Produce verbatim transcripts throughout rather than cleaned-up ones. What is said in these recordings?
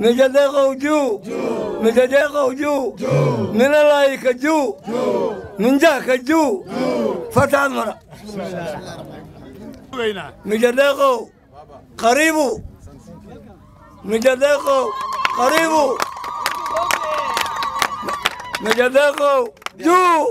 مجدقو جو مجدقو جو من الله جو من ذاك جو فتح المرأة مجدقو قريبو مجدقو قريبو مجدقو جو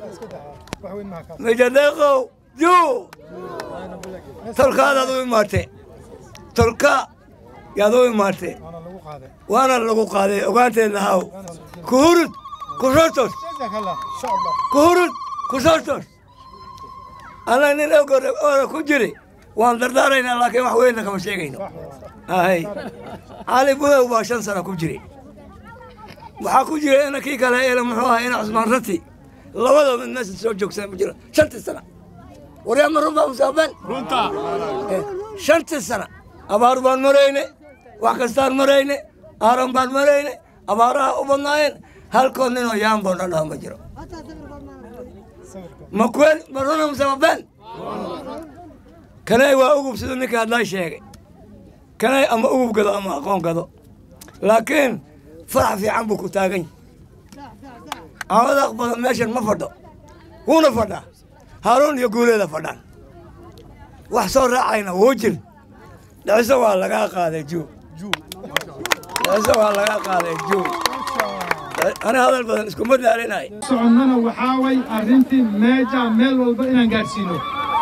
مجدقو جو تلقى هذا ذو مارتي تلقى يا ذو مارتي وانا اللي قاضي وقانت الهاو كورت كورتوس كورت كورتوس انا اني لو قرب كجري وان دردارين لكن wax weyn kama sheegayno ay ali buu waa shan sano ku jiray waxa ku jiray in kii kale ee muxuu ahaa in Usmaan Rati labada mid meesha soo joogsan jira shan sano wariya marba musaaban runta shan sano abaar baan marayne wax kastaan marayne aaran baan marayne abaaraha u badnaayeen halkoon inuu yaan boona dhaama jiro ma kuween marona musaaban kanay waa ugu sidoo ninka hadlay sheegay kanay ama ugu gado ama aqoon gado laakiin farax fiican buu ku taagan awada aqbal meeshan ma fadho una fadha haroon iyo guuleeda fadhan wax soo raacayna wajir dhacso waa laga qaaday juu dhacso waa laga qaaday juu ana hadal badan isku madaalinay soconana waxa way arintii meeja meel walba inaan gaarsiino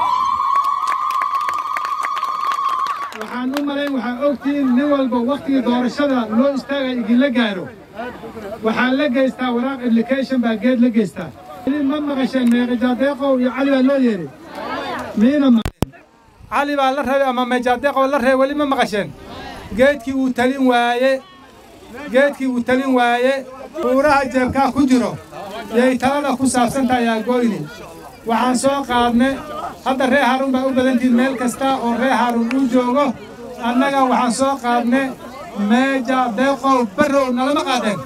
waxaan u maleyn waxa ogtiin nin walba waqtiga doorashada loo istaagay igin la gaaro waxaan la geystaa waraaq application baa geed la geystaa ma maqasheen meeqadeeqo iyo cali baa loo yeeray miina cali baa la rabay ama meeqadeeqo la rabay wali ma maqasheen geedkii uu talin waaye geedkii uu talin waaye buuraha jeebka ku jiro yay talada ku saabsan tahay gooyni waxaan soo qaadnay hadda reer Harun baa u badantiin meel kasta oo reer Harun uu joogo annaga waxaan soo qaadnay meeja deeqo barrow nalama qaadeen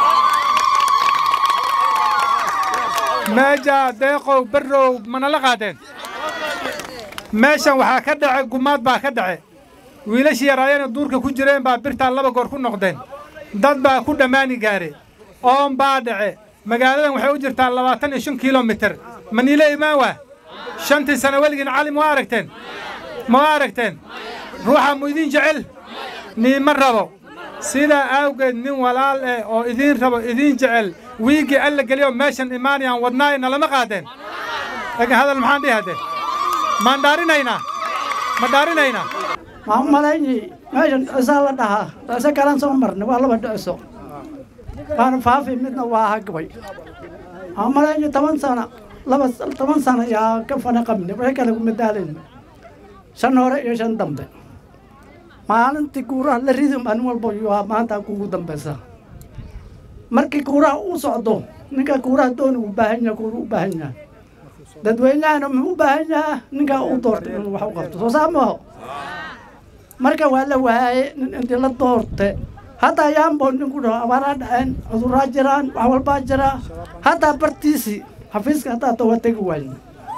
meeja deeqo barrow ma nala qaadeen meeshan waxaa ka dhacay gumaad baa ka dhacay wiilashii yaraayeen duurka ku jireen baa birta laba goor ku noqdeen dad baa ku dhamaani gaaray oon baa dhacay magaaladan waxay u jirtaa labaatan iyo shan kiiloomitir manila imaawa shantii sano waligiin cali ma aragteen ma aragteen ruuxa mu idin jecel ni ma rabo sida awgeed nin walaal eh oo idin rabo idin jecel wiigi alla galiyo meeshan imaanayaan wadnaayna lama qaadeen laakiin hadal maxaan dhihade maan dhaarinayna ma dhaarinayna ma malayni meeshan isaa la dhahaa taase kalan soo marna waa laba dhacso waan faafi midna waa hagway ma malayni toban sano laba toban sano yaa ka fana qabnay waxay kala ku madaaleen shan hore iyo shan dambe maalintii kuuraha la rido maalin walba waa maanta kugu dambaysa markii kuuraha uu socdo ninka kuuraha doon u baahan yahay kuuru u baahan yahay dadweynahana ma u baahan yahay ninka uu doortay inuu wax u qabto soo saamaho marka waa la waayay intii la doortay hadda yaanbo ninku dhaho abaaraa dhaceen cudurraa jiraan wax walbaa jira hadda bartiisii xafiiska haddaa toba tegi wayna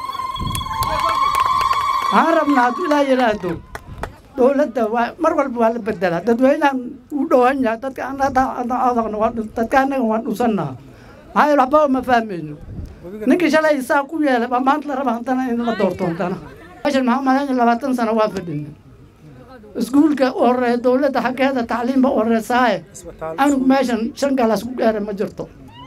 waxaan rabnaa hadduu ilaa yidhaahdo dowladda mar walba waa la bedelaa dadweynahan uu dhowan yahay dadka dadka annaga waan dhusannaha maxaa yeele waxba ma fahmayno ninkii shalay saa ku yeelay baa maanta la raba hantana in la doorto hantana meeshan maxaa malayn labaatan sano waa fadhina iskuulka horeeya dowladda xaggeeda tacliimba horeysaaye anug meeshan shan galaas ku gaaray ma jirto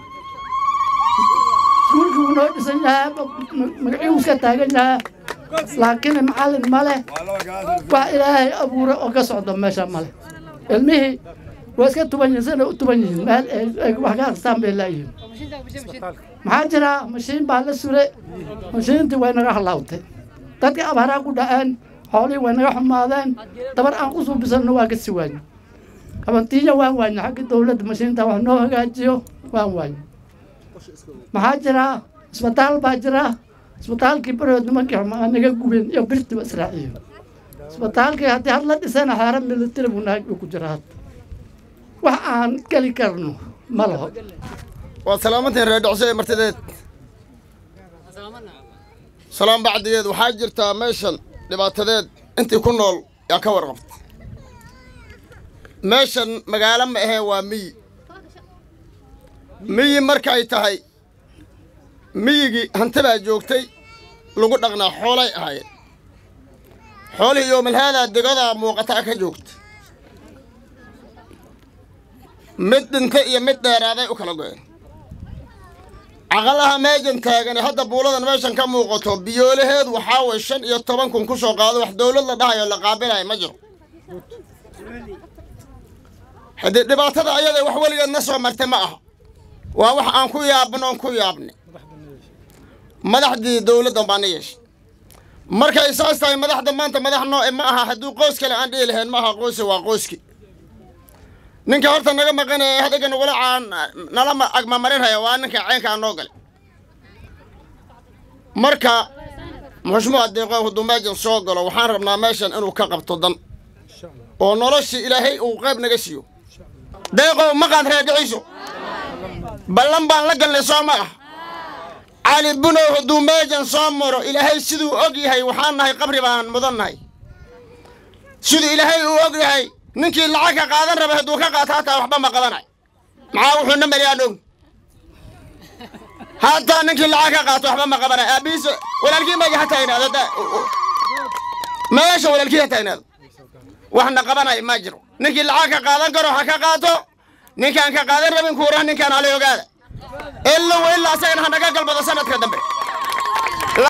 iskuulka wuu noo dhisan yahay magacii iska taagan yahay laakiin macallin male wax ilaahay abuuray oo ka socdo meesha male ilmihii waa iska tuban yihiin sina u tuban yihiin meel ay wax ka akhristaan bay laayihiin maxaa jira mashiin baa la suray mashiintii way naga halaawtay dadkii abaaraa ku dhaceen xoolihii way naga xumaadeen dabar aan ku suubisanno waa ka si waayno qabantiiyo waan waayno xagga dowladda mashiinta wax noo hagaajiyo waan waayno maxaa jira isbitaal baa jira isbitaalkii barood nimankii xumaa naga gubeen iyo birtiba israaciyo isbitaalkii haddii had la dhisana xeero militari buu naag ku jira hadda wax aan geli karno ma laho waa salaamanteen reer dhocso ee martideed salaam bacdigeed waxaa jirtaa meeshan dhibaatadeed intii ku nool yaa ka warqabta meeshan magaalo ma aheen waa miyi miyi markay tahay miyigii hanti baa joogtay lagu dhaqnaa xoolay ahaayeen xoolihii yoomalhaadaa degadaa muuqataa ka joogta mid dhintay iyo mid dheeraaday u kala go'een caqalaha meejan taagan hadda buuladan meeshan ka muuqato biyoolaheed waxaa way shan iyo toban kun ku soo qaado wax dawlad la dhahayo la qaabilayo ma jiro haddii dhibaatada ayada wax weligeed na soo martay ma aha waa wax aan ku yaabno on ku yaabnay madaxdii dawladdan baa na yeeshay markay saas tahay madaxda maanta madax noo ma aha hadduu qoys kale aan dhihi lahayn ma aha qoysi waa qoyski ninka horta naga maqanaya hadaga nagula caan nala agma marinhaya waa ninka ceenkaa noo galay marka muxushmuha deeqo hadduu meeshan soo galo waxaan rabnaa meeshan inuu ka qabto dan oo noloshii ilaahay uu qayb naga siiyo deeqow maqaad reedhiciiso ballan baan la galnay soo ma ah cali bunow hadduu meeshan soo maro ilaahay siduu og yahay waxaan nahay qabri baan mudan nahay siduu ilaahay uu og yahay ninkii lacag ka qaadan raba hadduu ka qaato hataa waxba ma qabanay maxaa wuxuu na mariyaa dhow hataa ninkii lacag ka qaato waxba ma qabanay aabihiis walaalkii ma hataa inaado meesha walaalkii hataa inaado waxna qabanay ma jiro ninkii lacag ka qaadan karo ha ka qaato ninkaan ka qaadan rabin kuura ninkaan hale ogaada إلا وإلا سين هنقل بدو سنة كدمبي